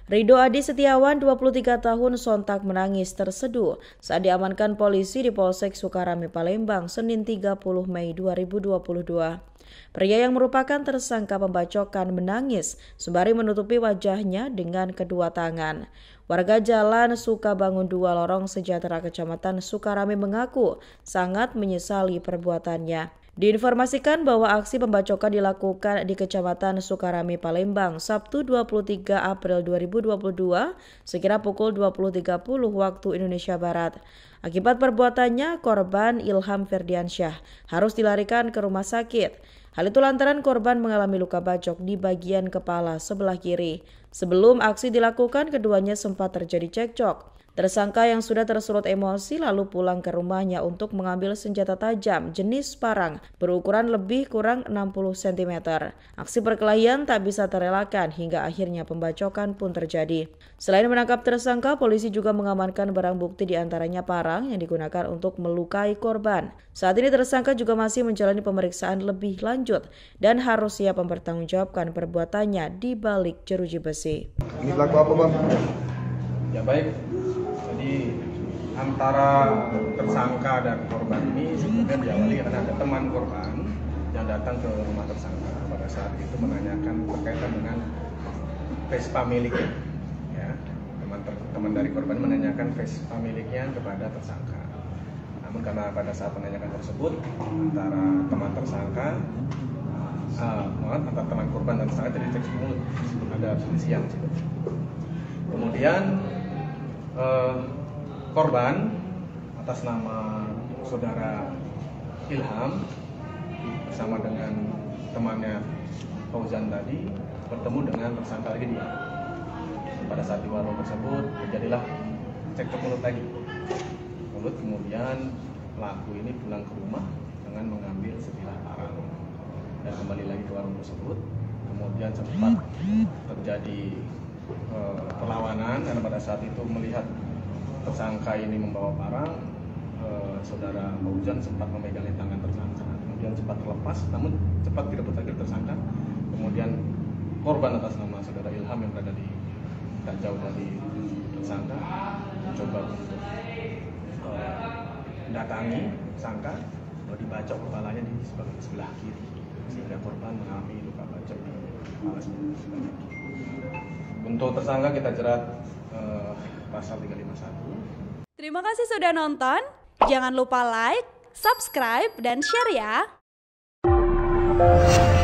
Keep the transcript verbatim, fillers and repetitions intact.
Ridho Adi Setiawan, dua puluh tiga tahun, sontak menangis terseduh saat diamankan polisi di Polsek Sukarame, Palembang, Senin tiga puluh Mei dua ribu dua puluh dua. Pria yang merupakan tersangka pembacokan menangis sembari menutupi wajahnya dengan kedua tangan. Warga Jalan Sukabangun dua Lorong Sejahtera, Kecamatan Sukarame mengaku sangat menyesali perbuatannya. Diinformasikan bahwa aksi pembacokan dilakukan di Kecamatan Sukarame, Palembang, Sabtu dua puluh tiga April dua ribu dua puluh dua, sekira pukul dua puluh tiga puluh waktu Indonesia Barat. Akibat perbuatannya, korban Ilham Ferdiansyah harus dilarikan ke rumah sakit. Hal itu lantaran korban mengalami luka bacok di bagian kepala sebelah kiri. Sebelum aksi dilakukan, keduanya sempat terjadi cekcok. Tersangka yang sudah tersulut emosi lalu pulang ke rumahnya untuk mengambil senjata tajam jenis parang berukuran lebih kurang enam puluh sentimeter. Aksi perkelahian tak bisa terelakkan hingga akhirnya pembacokan pun terjadi. Selain menangkap tersangka, polisi juga mengamankan barang bukti diantaranya parang yang digunakan untuk melukai korban. Saat ini tersangka juga masih menjalani pemeriksaan lebih lanjut dan harus siap mempertanggungjawabkan perbuatannya di balik jeruji besi. Ini pelaku apa, Bang? Ya baik, jadi antara tersangka dan korban ini sebenarnya diawali karena ada teman korban yang datang ke rumah tersangka. Pada saat itu menanyakan berkaitan dengan Vespa miliknya. Ya, teman teman dari korban menanyakan Vespa miliknya kepada tersangka. Namun karena pada saat menanyakan tersebut antara teman tersangka, uh, maaf, antara teman korban dan tersangka jadi cekcok mulut, ada perselisihan. Kemudian Eh, korban atas nama saudara Ilham bersama dengan temannya Fauzan tadi bertemu dengan tersangka lagi dia. Pada saat di warung tersebut terjadilah cekcok mulut lagi. Mulut kemudian pelaku ini pulang ke rumah dengan mengambil sebilah parang dan kembali lagi ke warung tersebut. Kemudian sempat terjadi Uh, perlawanan karena pada saat itu melihat tersangka ini membawa parang, uh, saudara Fauzan sempat memegang tangan tersangka, kemudian cepat terlepas, namun cepat direbut lagi tersangka. Kemudian korban atas nama saudara Ilham yang berada di tak jauh dari tersangka mencoba untuk uh, mendatangi tersangka, lalu dibacok kepalanya di sebelah kiri sehingga korban mengalami luka bacok di kepala sebelah kiri. Untuk tersangka kita jerat uh, pasal tiga lima satu. Terima kasih sudah nonton. Jangan lupa like, subscribe, dan share ya.